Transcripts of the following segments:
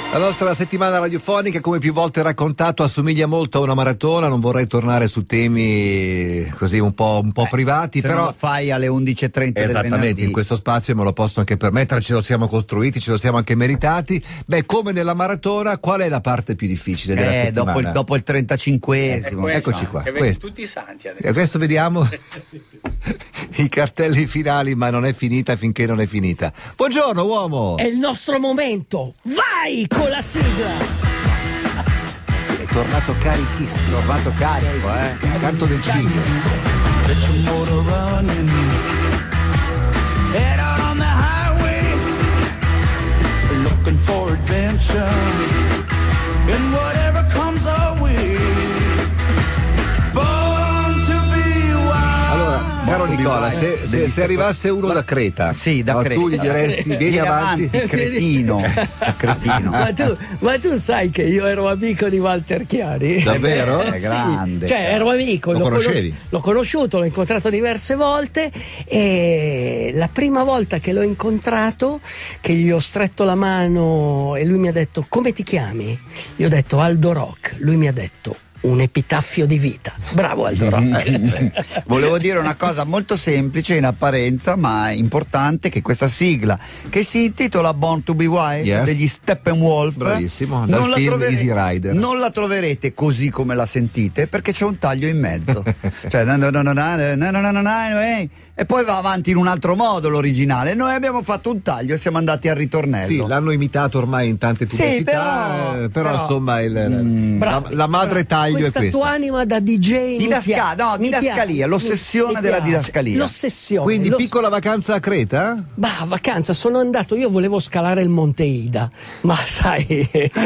La nostra settimana radiofonica, come più volte raccontato, assomiglia molto a una maratona. Non vorrei tornare su temi così un po' privati, se però non lo fai alle 11:30 esattamente, in questo spazio me lo posso anche permettere, ce lo siamo costruiti, ce lo siamo anche meritati. Beh, come nella maratona, qual è la parte più difficile della settimana? Dopo il 35esimo. Eccoci qua. Tutti i santi adesso. E questo vediamo i cartelli finali, ma non è finita finché non è finita. Buongiorno uomo! È il nostro momento! Vai con la sigla! È tornato carichissimo. Tornato carico, Canto del ciglio. Head out on the highway, looking for adventure, and whatever comes our way. Born to be wild. Allora, caro Nicola, se arrivasse uno da Creta, sì, da Creta, tu gli diresti vieni avanti, cretino. Ma tu sai che io ero amico di Walter Chiari? Davvero? È grande. Cioè ero amico, Lo conoscevi? L'ho conosciuto, l'ho incontrato diverse volte e la prima volta che l'ho incontrato, che gli ho stretto la mano e lui mi ha detto come ti chiami? Gli ho detto Aldo Rock, lui mi ha detto un epitaffio di vita. Bravo Aldo Rock. Volevo dire una cosa molto semplice in apparenza ma importante, che questa sigla che si intitola Born to be Wild, yes, degli Steppenwolf, bravissimo, dal film Easy Rider, non la troverete così come la sentite, perché c'è un taglio in mezzo. Cioè e poi va avanti in un altro modo l'originale. Noi abbiamo fatto un taglio e siamo andati al ritornello. Sì, l'hanno imitato ormai in tante pubblicità, sì, però insomma la madre taglio è questa. Questa tua anima da DJ didascalia, l'ossessione della didascalia. L'ossessione. Quindi piccola vacanza a Creta? Bah, vacanza, sono andato, io volevo scalare il Monte Ida, ma sai,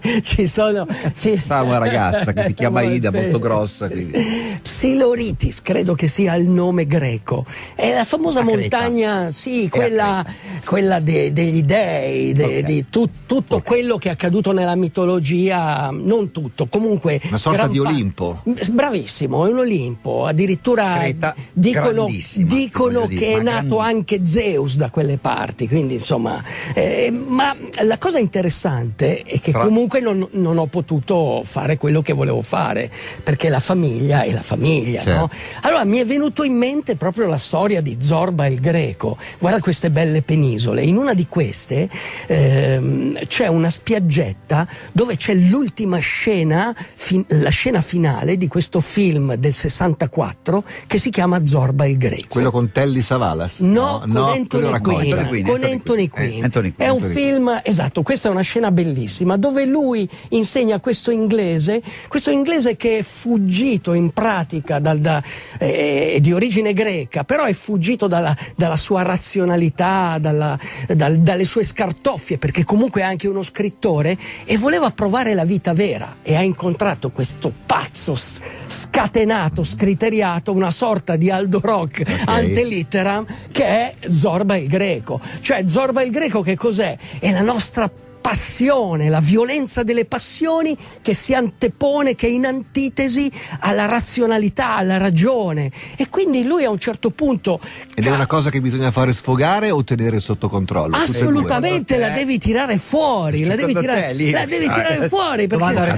Sa una ragazza che si chiama Ida, molto grossa. Quindi. Psiloritis, credo che sia il nome greco. È la famosa montagna, sì, quella degli dei, di tutto quello che è accaduto nella mitologia, non tutto, comunque una sorta di Olimpo. Bravissimo, è un Olimpo, addirittura Creta, dicono che è nato anche Zeus da quelle parti, quindi insomma, ma la cosa interessante è che comunque non ho potuto fare quello che volevo fare, perché la famiglia è la famiglia, certo, no? Allora mi è venuto in mente proprio la storia di Zorba il Greco. Guarda queste belle penisole, in una di queste c'è una spiaggetta dove c'è l'ultima scena, la scena finale di questo film del 64 che si chiama Zorba il Greco. Quello con Telly Savalas? No, con Anthony Quinn. È un film, esatto, questa è una scena bellissima dove lui insegna a questo inglese che è fuggito in pratica di origine greca, però è fuggito dalla sua razionalità, dalle sue scartoffie, perché comunque è anche uno scrittore e voleva provare la vita vera, e ha incontrato questo pazzo scatenato, scriteriato, una sorta di Aldo Rock ante litteram, che è Zorba il Greco. Cioè Zorba il Greco che cos'è? È la nostra passione, la violenza delle passioni che si antepone, che è in antitesi alla razionalità, alla ragione, e quindi lui a un certo punto ed è una cosa che bisogna fare sfogare o tenere sotto controllo? Assolutamente, la devi tirare fuori, la devi tirare fuori,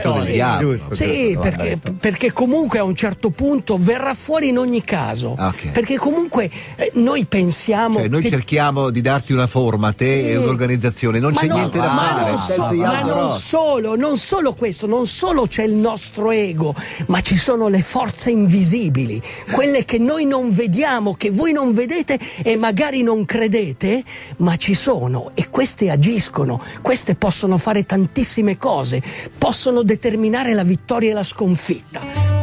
perché comunque a un certo punto verrà fuori in ogni caso, perché comunque noi pensiamo, cioè noi cerchiamo di darti una forma a te e un'organizzazione, non c'è niente da fare. Ma non solo questo, non solo c'è il nostro ego, ma ci sono le forze invisibili, quelle che noi non vediamo, che voi non vedete e magari non credete, ma ci sono, e queste agiscono, queste possono fare tantissime cose, possono determinare la vittoria e la sconfitta.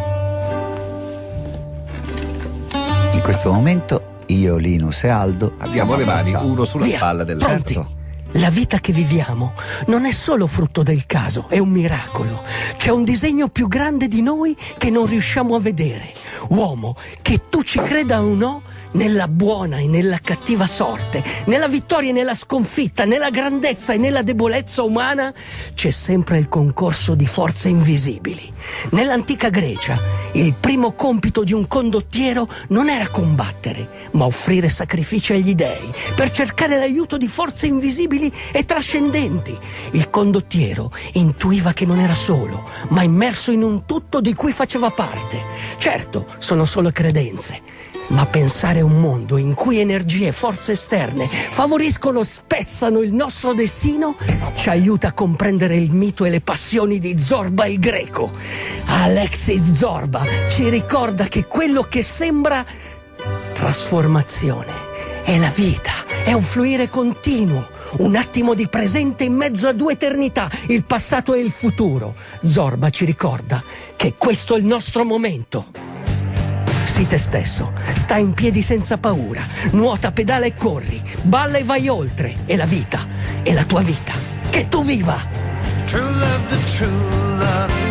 In questo momento io, Linus e Aldo abbiamo le mani uno sulla spalla dell'altro. La vita che viviamo non è solo frutto del caso, è un miracolo. C'è un disegno più grande di noi che non riusciamo a vedere. Uomo, che tu ci creda o no, nella buona e nella cattiva sorte, nella vittoria e nella sconfitta, nella grandezza e nella debolezza umana, c'è sempre il concorso di forze invisibili. Nell'antica Grecia, il primo compito di un condottiero non era combattere, ma offrire sacrifici agli dei per cercare l'aiuto di forze invisibili e trascendenti. Il condottiero intuiva che non era solo, ma immerso in un tutto di cui faceva parte. Certo, sono solo credenze, ma pensare a un mondo in cui energie e forze esterne favoriscono, spezzano il nostro destino, ci aiuta a comprendere il mito e le passioni di Zorba il Greco. Alexis Zorba ci ricorda che quello che sembra trasformazione è la vita, è un fluire continuo, un attimo di presente in mezzo a due eternità, il passato e il futuro. Zorba ci ricorda che questo è il nostro momento. Sii te stesso, sta in piedi senza paura, nuota, pedala e corri, balla e vai oltre, è la vita, è la tua vita, che tu viva! True love, the true love.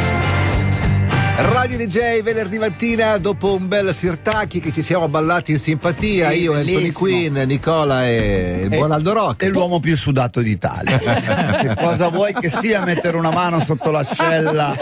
Radio DJ venerdì mattina, dopo un bel Sirtaki che ci siamo ballati in simpatia, sì, io, Anthony Quinn, Nicola e il buon Aldo Rock. È l'uomo più sudato d'Italia. Che cosa vuoi che sia mettere una mano sotto l'ascella?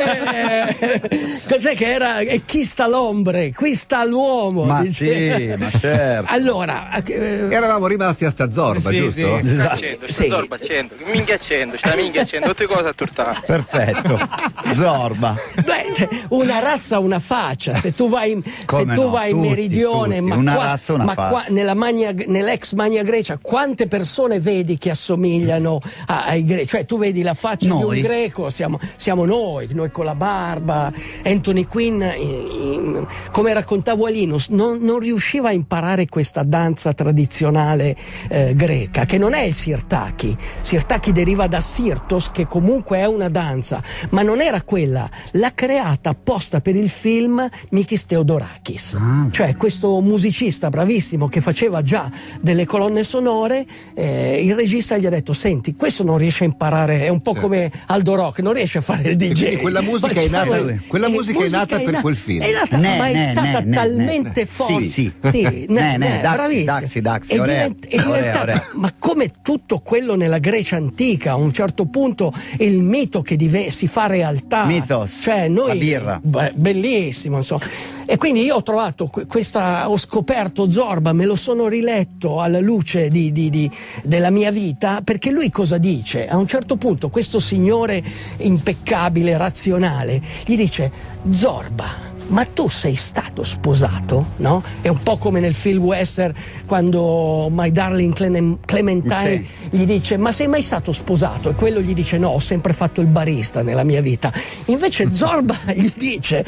Cos'è che era? E chi sta l'ombre? Qui sta l'uomo. Ma sì, ma certo. Allora, eravamo rimasti a sta Zorba, sì, giusto? Sì. Esatto. Sta Zorba 100, minchia 100, sta minchia 100, tutte cose a turtare. Perfetto. Zorba. Beh, una razza, una faccia. Se tu vai in Meridione, tutti. ma Una qua, razza, una ma faccia. qua nell'ex Magna Grecia, quante persone vedi che assomigliano ai greci? Cioè, tu vedi la faccia di un greco, siamo noi con la barba. Anthony Quinn, come raccontavo a Linus, non riusciva a imparare questa danza tradizionale greca, che non è il Sirtaki. Sirtaki deriva da Sirtos, che comunque è una danza, ma non era quella. L'ha creata apposta per il film Mikis Theodorakis, cioè questo musicista bravissimo che faceva già delle colonne sonore. Il regista gli ha detto: senti, questo non riesce a imparare, è un po' come Aldo Rock, non riesce a fare il DJ. Quindi quella musica è nata, per quel film. È nata, ma è stata talmente forte. Sì. Daxi, ora. Ma come tutto quello nella Grecia antica, a un certo punto il mito che si fa realtà. Mythos, cioè noi, la birra. Bellissimo, insomma. E quindi io ho trovato ho scoperto Zorba, me lo sono riletto alla luce della mia vita, perché lui cosa dice? A un certo punto questo signore impeccabile, razionale, gli dice: Zorba, ma tu sei stato sposato, no? È un po' come nel film western quando My Darling Clementine gli dice: ma sei mai stato sposato? E quello gli dice: no, ho sempre fatto il barista nella mia vita. Invece Zorba gli dice: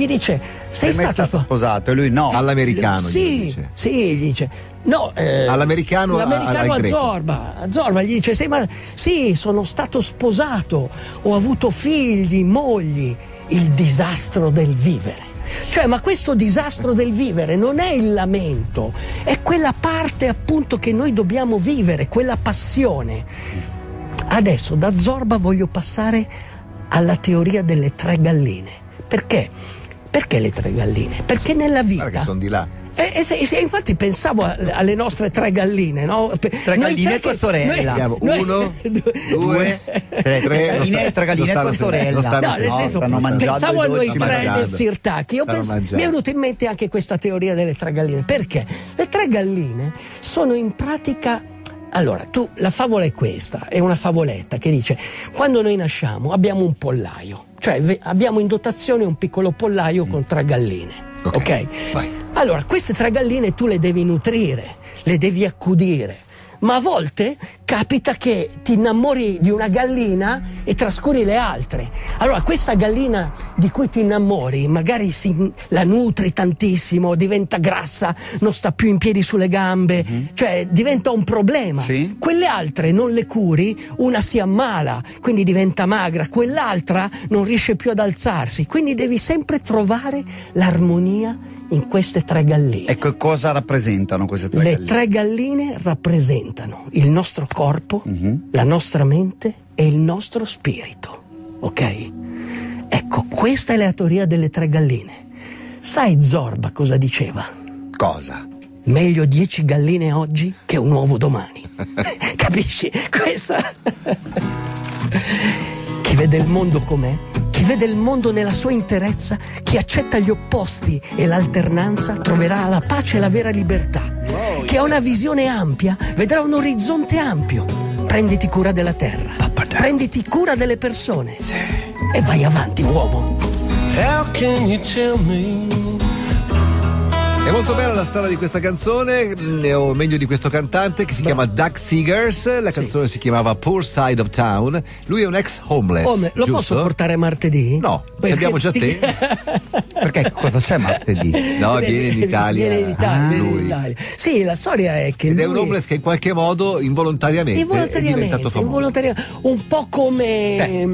sei stato sposato? E lui no. All'americano sì, gli dice. No, all'americano a Zorba gli dice: sì, sono stato sposato, ho avuto figli, mogli. Il disastro del vivere. Cioè, ma questo disastro del vivere non è il lamento, è quella parte appunto che noi dobbiamo vivere, quella passione. Adesso da Zorba voglio passare alla teoria delle tre galline. Perché? Perché le tre galline? Perché nella vita... Guarda che sono di là. Infatti pensavo alle nostre tre galline, no? Tre galline e tua sorella. Uno, due, tre galline e tua sorella. No, nel senso, pensavo a noi tre del Sirtaki. Mi è venuta in mente anche questa teoria delle tre galline. Perché? Le tre galline sono in pratica... Allora, la favola è questa, è una favoletta che dice: quando noi nasciamo abbiamo un pollaio, cioè abbiamo in dotazione un piccolo pollaio con tre galline, ok? Vai. Allora, queste tre galline tu le devi nutrire, le devi accudire, ma a volte capita che ti innamori di una gallina e trascuri le altre. Allora, questa gallina di cui ti innamori, magari la nutri tantissimo, diventa grassa, non sta più in piedi sulle gambe, cioè diventa un problema. Sì. Quelle altre non le curi, una si ammala, quindi diventa magra, quell'altra non riesce più ad alzarsi, quindi devi sempre trovare l'armonia in queste tre galline. Ecco, cosa rappresentano queste tre galline? Le tre galline rappresentano il nostro corpo, la nostra mente e il nostro spirito, ok? Ecco, questa è la teoria delle tre galline. Sai Zorba cosa diceva? Cosa? Meglio 10 galline oggi che un uovo domani. Capisci? Questa. Chi vede il mondo com'è, chi vede il mondo nella sua interezza, chi accetta gli opposti e l'alternanza, troverà la pace e la vera libertà. Chi ha una visione ampia vedrà un orizzonte ampio. Prenditi cura della terra, prenditi cura delle persone e vai avanti, uomo. How can you tell me? È molto bella la storia di questa canzone, o meglio di questo cantante, che si chiama Doug Seegers. La canzone si chiamava Poor Side of Town. Lui è un ex homeless. Lo posso portare martedì? No, ce abbiamo già te. Perché cosa c'è martedì? No, viene in Italia. Viene in Italia. Sì, la storia è che è un homeless che in qualche modo involontariamente è diventato famoso. Un po' come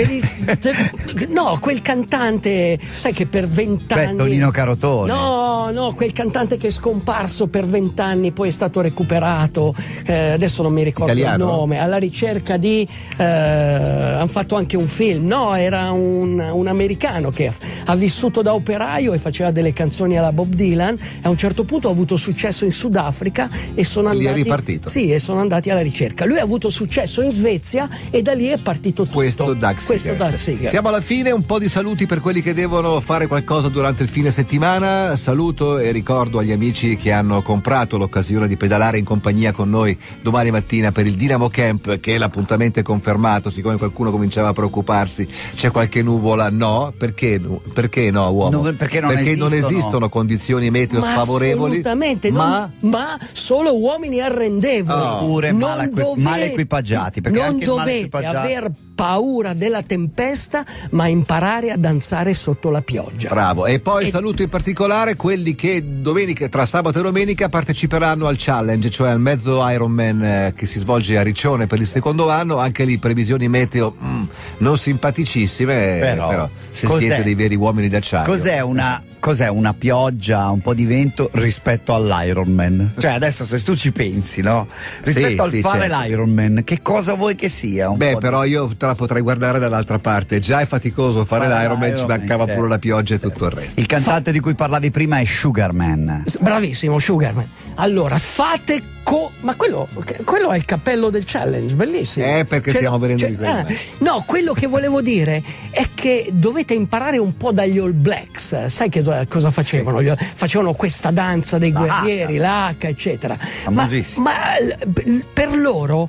no, quel cantante, sai che per 20 anni Tonino Carotone. No, quel cantante che è scomparso per 20 anni, poi è stato recuperato, adesso non mi ricordo il nome, alla ricerca di hanno fatto anche un film. No, era un americano che ha vissuto da operaio e faceva delle canzoni alla Bob Dylan, e a un certo punto ha avuto successo in Sudafrica e sono andati, è ripartito. Sì, e sono andati alla ricerca. Lui ha avuto successo in Svezia e da lì è partito tutto. Questo Doug Seegers. Siamo alla fine, un po' di saluti per quelli che devono fare qualcosa durante il fine settimana. Saluto e ricordo agli amici che hanno comprato l'occasione di pedalare in compagnia con noi domani mattina per il Dynamo Camp, che l'appuntamento è confermato. Siccome qualcuno cominciava a preoccuparsi, c'è qualche nuvola? No, perché no, uomo? Perché non esistono condizioni meteo sfavorevoli. Assolutamente, ma solo uomini arrendevoli. Oppure male equipaggiati, perché non anche dovete aver paura della tempesta, ma imparare a danzare sotto la pioggia. Bravo. E poi saluto in particolare quelli che domenica, tra sabato e domenica, parteciperanno al challenge, cioè al mezzo Ironman che si svolge a Riccione per il secondo anno. Anche lì previsioni meteo non simpaticissime, però se siete dei veri uomini d'acciaio. Cos'è una pioggia, un po' di vento rispetto all'Ironman? Cioè adesso se tu ci pensi, no? Rispetto al fare l'Ironman, che cosa vuoi che sia? Però io te la potrei guardare dall'altra parte. Già è faticoso fare l'Ironman, ci mancava pure la pioggia e tutto il resto. Il cantante di cui parlavi prima è Sugarman. Bravissimo, Sugarman. Allora, fate ma quello è il cappello del challenge, bellissimo. Perché stiamo venendo di quello. No, quello che volevo dire è che dovete imparare un po' dagli All Blacks. Sai che cosa facevano? Sì. Facevano questa danza dei guerrieri, l'H, eccetera. Ma per loro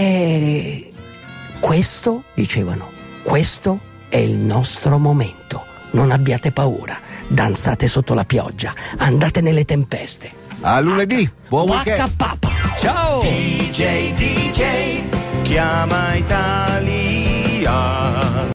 questo, dicevano, questo è il nostro momento. Non abbiate paura, danzate sotto la pioggia, andate nelle tempeste. A lunedì, buon weekend. Ciao. DJ, chiama Italia.